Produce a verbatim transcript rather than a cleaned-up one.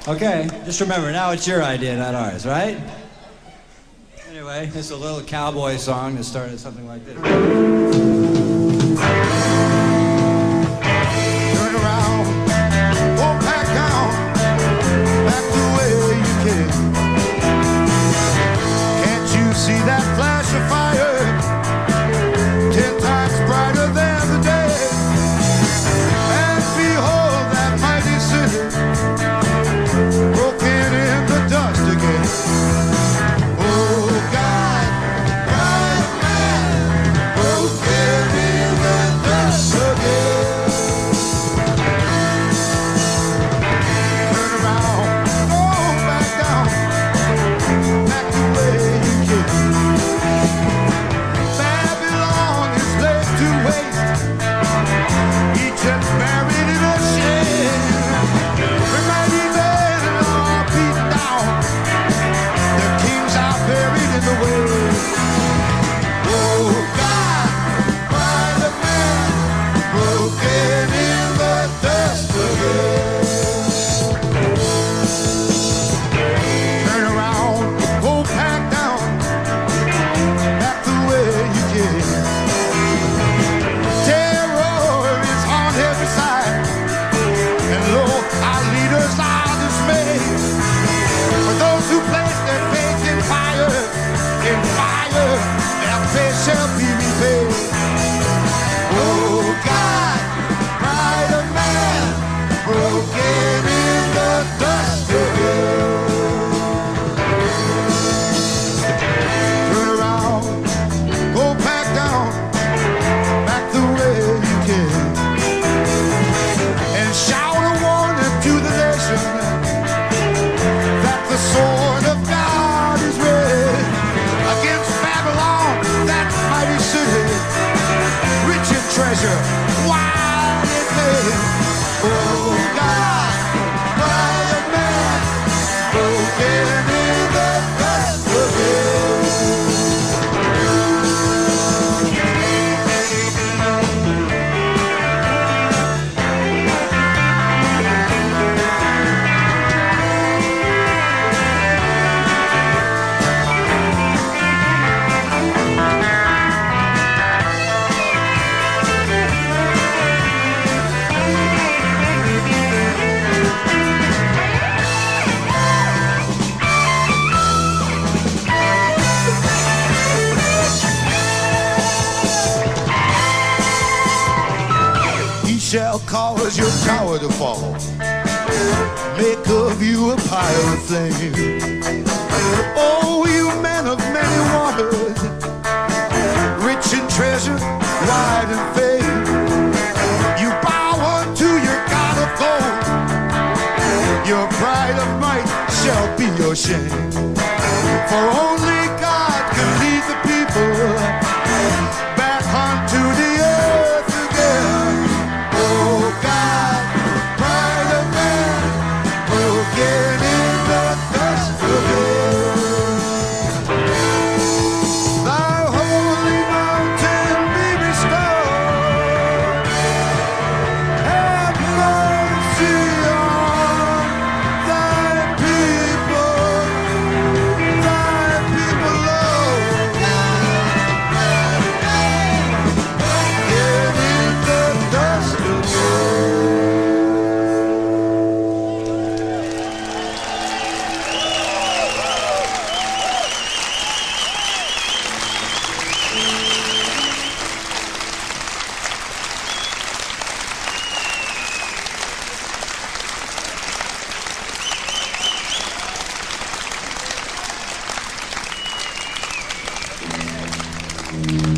Okay, just remember, now it's your idea, not ours, right? Anyway, this is a little cowboy song that started something like this. Turn around, go back down, back the way you came. Can't you see that flash of fire? Ten times brighter than the day. And behold that mighty city, broken in the dust again. Oh God, God, man, broken in the dust again. Turn around, go back down, back the way you came. Babylon is laid to waste, Egypt buried in a shame. Remedy men are beaten down, their kings are buried in the waves. Oh God, why the man broken in the dust again? Turn around, go back down, back the way you came. Terror is on every side, and lo, our leaders are dismayed. For those who place their faith in fire, in fire, their faith shall be repaid. Oh God, pride of man, broken in the dust again. Turn around, go back down, back the way you came. And shout a warning to the nation that the sword of God is red against Babylon, that mighty city, rich in treasure, wide in vain. Oh God, why the man broken in the dust again? He shall cause your tower to fall, make of you a pile of flame. Oh, you men of many waters, rich in treasure, wide in fame, you bow unto your God of gold, your pride of might shall be your shame. For only God can lead the people back onto the earth again. Oh God, pride of man, broken in the dust again. Thy holy mountain be restored. Have mercy on thy people, thy people, Lord. Broken in the dust again. Thank you.